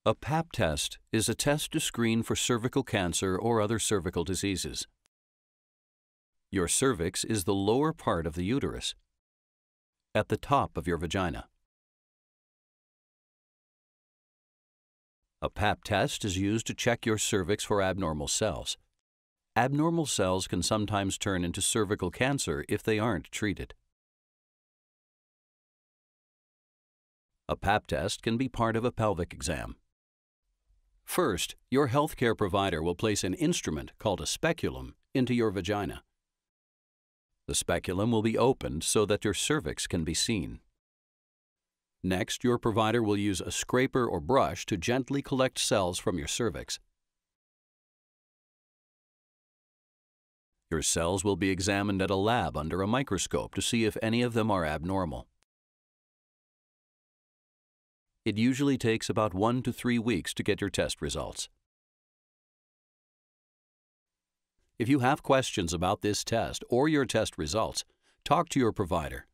A Pap test is a test to screen for cervical cancer or other cervical diseases. Your cervix is the lower part of the uterus, at the top of your vagina. A Pap test is used to check your cervix for abnormal cells. Abnormal cells can sometimes turn into cervical cancer if they aren't treated. A Pap test can be part of a pelvic exam. First, your healthcare provider will place an instrument called a speculum into your vagina. The speculum will be opened so that your cervix can be seen. Next, your provider will use a scraper or brush to gently collect cells from your cervix. Your cells will be examined at a lab under a microscope to see if any of them are abnormal. It usually takes about 1 to 3 weeks to get your test results. If you have questions about this test or your test results, talk to your provider.